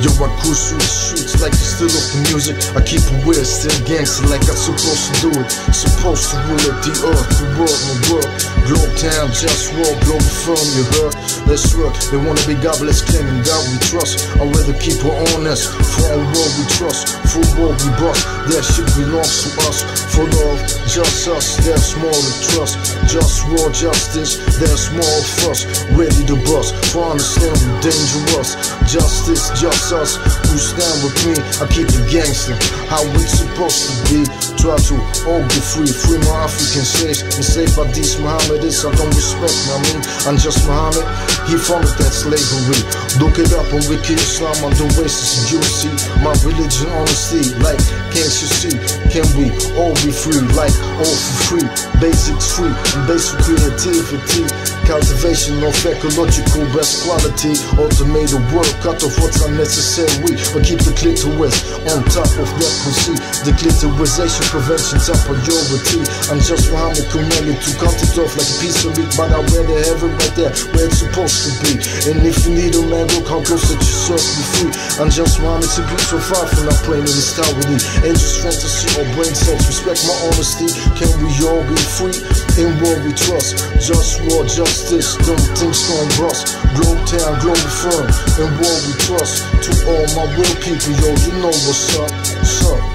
Yo, I cruise through the streets like the still of the music. I keep it weird, still gangster like I'm supposed to do it. Supposed to rule up the earth, the world, my world. Globe town, just walk, global firm, you heard? Let's work, they wanna be godless, claiming God we trust. I'd rather keep her honest, for our world we trust. For world we bust, that shit belongs to us. For love, just us, there's more to trust. Just war, justice, there's more of us. Ready to bust, for understand we're dangerous. Justice, just us, who stand with me. I keep it gangster, how it's supposed to be. Try to all be free, free my African slaves. Enslaved by these Mohammedists, I don't respect, I'm just Muhammad, he founded that slavery. Look it up on Wiki Islam, I'm the racist Jews. My religion, honesty, like, can't you see? Can we all be free, like, all for free? Basics free, and basic creativity. Cultivation of ecological best quality. Automated world, cut off what's unnecessary. But keep the clitoris on top of that pussy. The clitorisation prevention top priority. I'm just Muhammad commanded to cut it off like a piece of meat. But I rather have it right there where it's supposed to be. And if you need a man, look how close that you serve be free. I'm just Muhammad, simply so far from not playing in this tower with me. Angels fantasy or brain cells, respect my honesty. Can we all be free in what we trust? Just war, justice, them things gon' bust. Globe town, global firm, in what we trust. To all my real people, yo, you know what's up, what's up.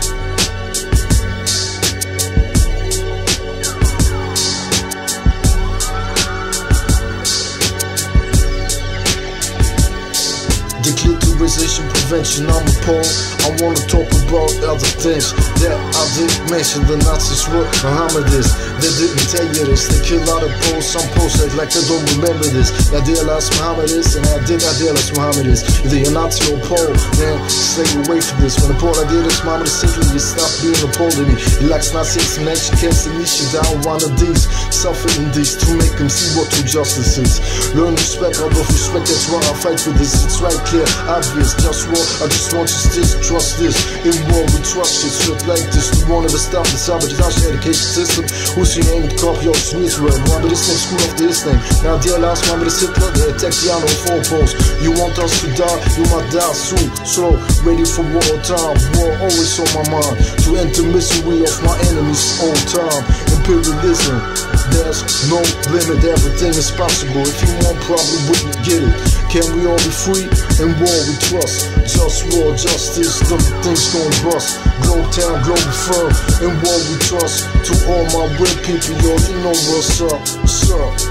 Declitorization prevention, I'm appalled. I wanna talk about other things that I didn't mention. The Nazis were Mohammedists. They didn't tell you this. They kill out of Poles. Some Poles act like they don't remember this. I idealize Mohammedists, and I did idealize Mohammedists. Either you're Nazi or Pole, then stay away from this. When the Pole idealist Mohammed simply you stop being a Pole to me. He likes Nazis and action can't niche down one of these. Suffer in these to make them see what true justice is. Learn respect, out of respect, that's why I fight for this. It's right clear, obvious, just war. I just want you to trust this. In war we trust shit, shit like this. We won't ever stop the sabotage education system. Who's your name with copy of Israel? Remember this name, school after this name. Now dear last remember this Hitler, they attack the on four poles. You want us to die, you might die soon. Slow, ready for war time. War always on my mind. To end the misery of my enemies all time. Imperialism, there's no limit, everything is possible. If you want, probably wouldn't get it. Can we all be free? In war we trust. Just war, justice, them things gon' bust. Globe town, global firm. In war we trust. To all my real people, yo, you know what's up, what's up.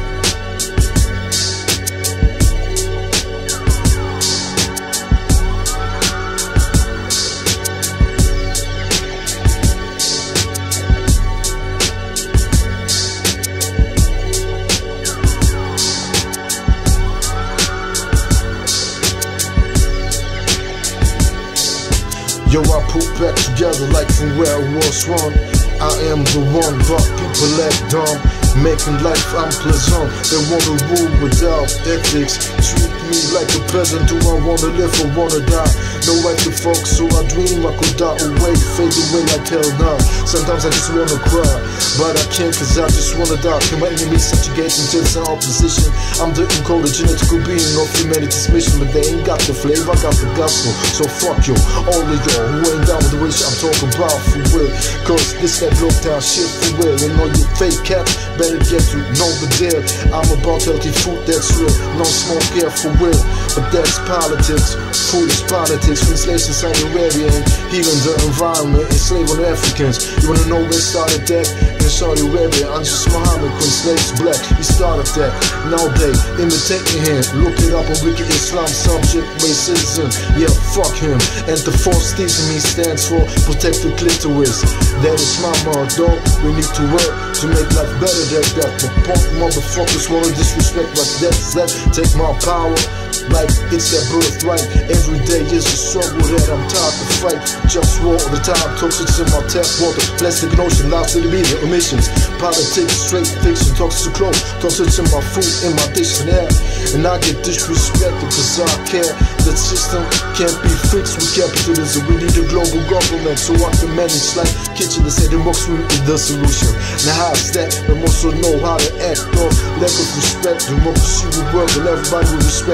Yo, I put back together like from where I was wrong. I am the one, but people act dumb. Making life unpleasant. They wanna rule without ethics. Treat me like a peasant. Do I wanna live or wanna die? No right to fuck, so I dream I could die away. Fade away like hell now. Sometimes I just wanna cry, but I can't cause I just wanna die. Can my enemies subjugate until it's an opposition? I'm the encoded genetical being of humanity's mission. But they ain't got the flavor, I got the gospel. So fuck you, all of y'all who ain't down with the wish I'm talking about for real. Cause this that low town shit for real. And all you fake cats better get to know the deal. I'm about healthy food that's real. No smoke here for real. But that's politics. Food is politics. From slaves in Saudi Arabia and healing the environment. Enslaving Africans. You wanna know where started that? In Saudi Arabia. I'm just Muhammad when slaves black. He started that. Now they imitating him. Look it up on Wiki Islam. Subject racism. Yeah, fuck him. And the false theism he stands for. Protect the clitoris. That is my motto. We need to work to make life better than that. But punk motherfuckers wanna disrespect like that's that. Take my power like it's their birthright. Every day is a struggle that I'm tired to fight. Just war all the time, toxics in my tap water. Plastic and ocean, lies to the media, emissions. Politics, straight fiction, toxic clothes. Toxics in my food, in my dish and air. And I get disrespected cause I care. The system can't be fixed with capitalism. We need a global government so I can manage like kitchen. They say democracy is the solution. Now how's that? We also know how to act off lack of respect. Democracy will work and everybody will respect. We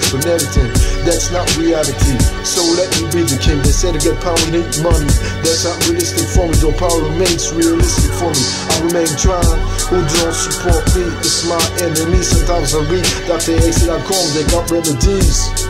life and everything. That's not reality, so let me be the king. They say to get power you need money. That's not realistic for me, though power remains realistic for me. I remain trying, who don't support me, it's my enemy. Sometimes I read Dr. X.com, they got remedies.